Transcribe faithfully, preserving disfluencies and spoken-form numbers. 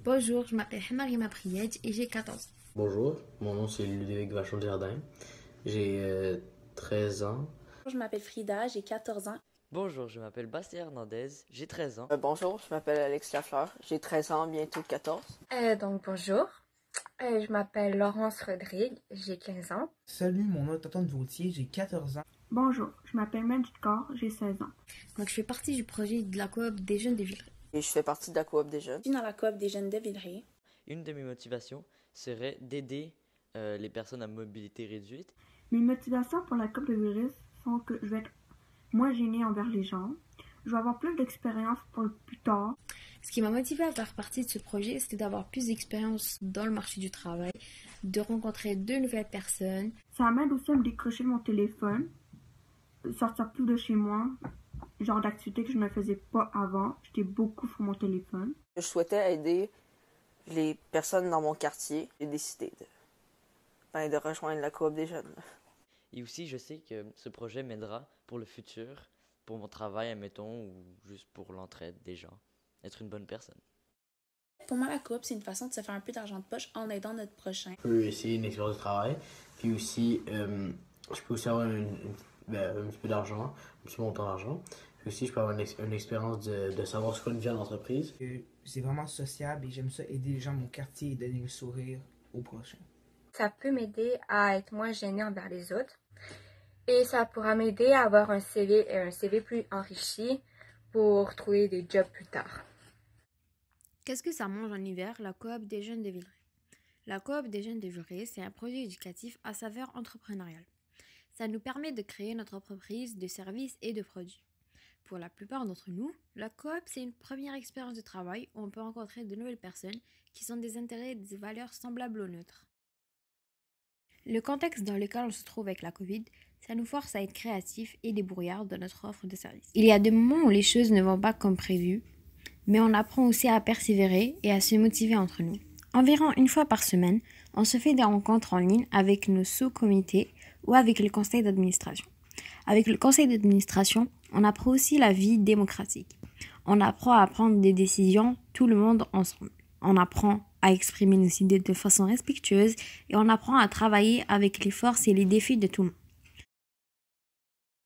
Bonjour, je m'appelle Hamarima Priedge et j'ai quatorze ans. Bonjour, mon nom c'est Ludovic Vachon-Jardin. J'ai euh, treize ans. Je m'appelle Frida, j'ai quatorze ans. Bonjour, je m'appelle Bastien Hernandez, j'ai treize ans. Euh, bonjour, je m'appelle Alex Lafleur, j'ai treize ans, bientôt quatorze. Euh, donc bonjour, euh, je m'appelle Laurence Rodrigue, j'ai quinze ans. Salut, mon nom est Antoine Vautier, j'ai quatorze ans. Bonjour, je m'appelle Mandy Corr, j'ai seize ans. Donc je fais partie du projet de la coop des jeunes de Villeray. Et je fais partie de la coop des jeunes. Je suis dans la coop des jeunes de Villeray. Une de mes motivations serait d'aider euh, les personnes à mobilité réduite. Mes motivations pour la coop de Villeray sont que je vais être moins gênée envers les gens. Je vais avoir plus d'expérience pour le plus tard. Ce qui m'a motivée à faire partie de ce projet, c'était d'avoir plus d'expérience dans le marché du travail, de rencontrer de nouvelles personnes. Ça m'aide aussi à me décrocher de mon téléphone, sortir plus de chez moi, genre d'activités que je ne faisais pas avant. J'étais beaucoup sur mon téléphone. Je souhaitais aider les personnes dans mon quartier. J'ai décidé de, ben, de rejoindre la coop des jeunes. Et aussi, je sais que ce projet m'aidera pour le futur, pour mon travail, admettons, ou juste pour l'entraide des gens. Être une bonne personne. Pour moi, la coop, c'est une façon de se faire un peu d'argent de poche en aidant notre prochain. Je peux essayer une expérience de travail, puis aussi, euh, je peux aussi avoir une, une, ben, un petit peu d'argent, un petit montant d'argent. Puis aussi, je peux avoir une, ex une expérience de, de savoir ce qu'est une vie en entreprise. C'est vraiment sociable et j'aime ça aider les gens de mon quartier et donner le sourire aux prochains. Ça peut m'aider à être moins gênée envers les autres. Et ça pourra m'aider à avoir un C V, un C V plus enrichi pour trouver des jobs plus tard. Qu'est-ce que ça mange en hiver, la coop des jeunes de Villeray? La coop des jeunes de Villeray, c'est un projet éducatif à saveur entrepreneuriale. Ça nous permet de créer notre entreprise de services et de produits. Pour la plupart d'entre nous, la coop, c'est une première expérience de travail où on peut rencontrer de nouvelles personnes qui ont des intérêts et des valeurs semblables aux nôtres. Le contexte dans lequel on se trouve avec la Covid, ça nous force à être créatifs et débrouillards dans notre offre de service. Il y a des moments où les choses ne vont pas comme prévu, mais on apprend aussi à persévérer et à se motiver entre nous. Environ une fois par semaine, on se fait des rencontres en ligne avec nos sous-comités ou avec le conseil d'administration. Avec le conseil d'administration, on apprend aussi la vie démocratique. On apprend à prendre des décisions, tout le monde ensemble. On apprend à exprimer nos idées de façon respectueuse et on apprend à travailler avec les forces et les défis de tout le monde.